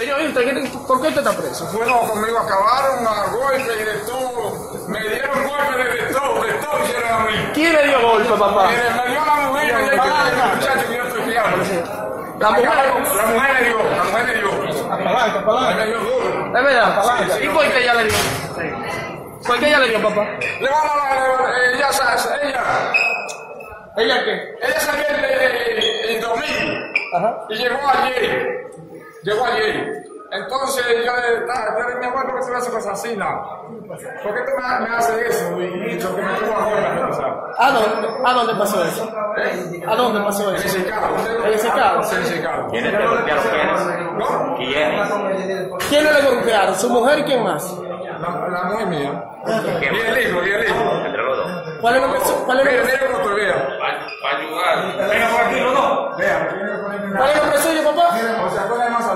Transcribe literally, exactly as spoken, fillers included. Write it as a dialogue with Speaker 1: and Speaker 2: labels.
Speaker 1: Señor, ¿por qué usted está preso?
Speaker 2: Bueno, conmigo acabaron a golpes y de todo. Me dieron golpes de todo, de todo hicieron a mí.
Speaker 1: ¿Quién le dio golpe, papá?
Speaker 2: Mire, me dio la mujer, y el muchacho que yo estoy criando.
Speaker 1: La mujer,
Speaker 2: La mujer me dio, la mujer me dio.
Speaker 1: palanca, palanca.
Speaker 2: Me dio duro.
Speaker 1: Es verdad. ¿Y por qué ella le dio? ¿Por qué ella le dio, papá?
Speaker 2: Le van a la, ella, ella,
Speaker 1: ¿Ella qué?
Speaker 2: ella salió en, en dos mil y llegó ayer. Llegó ayer. Entonces yo le dije, mi abuelo, ¿por qué se me hace cosas así? No. ¿Por qué tú me, me haces eso? Y lo que me tuvo ahora, ¿no sabes?
Speaker 1: ¿A dónde, ¿A dónde pasó eso?
Speaker 2: ¿Eh?
Speaker 1: ¿A dónde pasó
Speaker 2: En
Speaker 1: eso?
Speaker 2: ese carro.
Speaker 1: ¿En ese carro?
Speaker 2: En ese carro.
Speaker 3: ¿Quiénes te golpearon? ¿Quiénes?
Speaker 2: ¿No?
Speaker 3: ¿Quiénes?
Speaker 1: ¿Quiénes le golpearon? ¿Su mujer y quién más?
Speaker 2: La, la mujer mía.
Speaker 3: ¿Qué
Speaker 2: Y el hijo, y el hijo.
Speaker 3: Entre los dos.
Speaker 1: ¿Cuál es el nombre? ¿Cuál es el
Speaker 2: Mira,
Speaker 1: nombre?
Speaker 2: mira cómo te vea.
Speaker 3: Para ayudar.
Speaker 2: Venga por aquí los dos. Vea.
Speaker 1: ¿Cuál es el nombre suyo, papá?
Speaker 2: O sea, ¿cuál es más